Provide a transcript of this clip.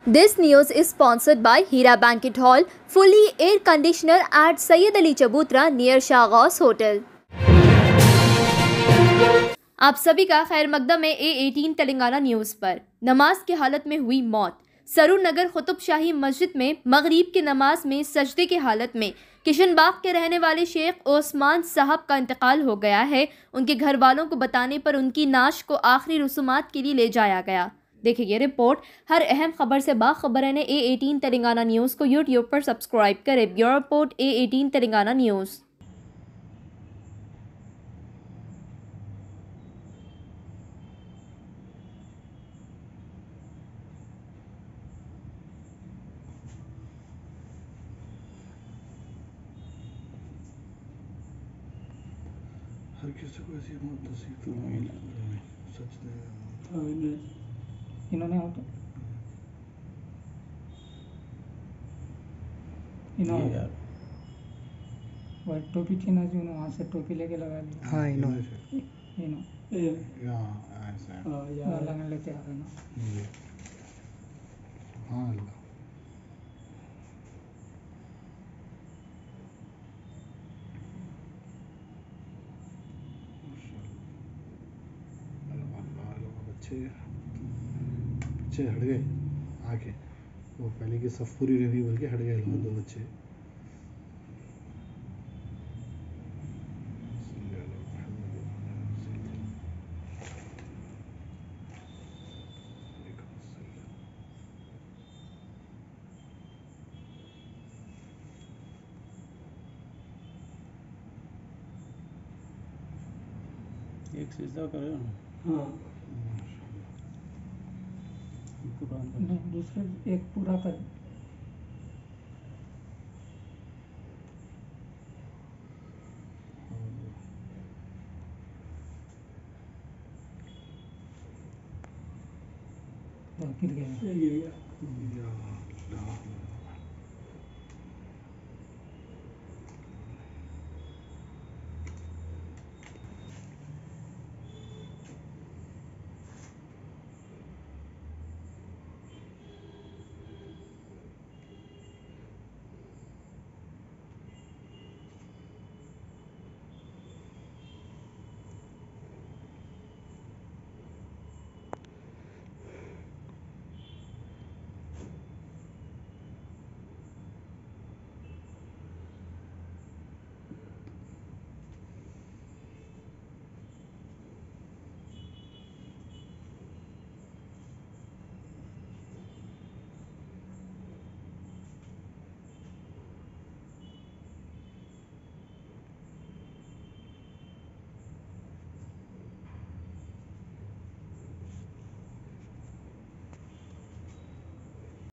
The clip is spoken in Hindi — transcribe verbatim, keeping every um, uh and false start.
This news is sponsored by Hira Banquet Hall, fully air conditioner at Sayyid Ali Chabutra near Shahghaus Hotel. आप सभी का खैर मकदम है ए एटीन तेलंगाना न्यूज़ पर। नमाज की हालत में हुई मौत। सरूर नगर कुतुब शाही मस्जिद में मगरिब की नमाज में सजदे की हालत में किशनबाग के रहने वाले शेख ओस्मान साहब का इंतकाल हो गया है। उनके घर वालों को बताने पर उनकी नाश को आखिरी रसूमात के लिए ले जाया गया। देखिए ये रिपोर्ट। हर अहम खबर से बाखबर रहने ए एटीन तेलंगाना न्यूज़ को यूट्यूब पर सब्सक्राइब करें। Bureau report A eighteen Telangana news. हर किसी को ऐसी मौत नसीब तो नहीं लग रहा है, सच में। इन्होंने हो तो इन्होंने यार व्हाइट टोपी छीना जी उन्होंने वहाँ से टोपी लेके लगा ली। हाँ इन्होंने इन्हों यहाँ ऐसा यार लगने लेते आ रहे ना। ये हाँ अल्लाह बच्चे बच्चे हट गए आके, वो पहले की सफ पूरी नहीं हुई बल्कि हट गए लोग दो बच्चे। एक सिजदा करे ना। हाँ नहीं दूसरे एक पूरा कर गिर गया। या अल्लाह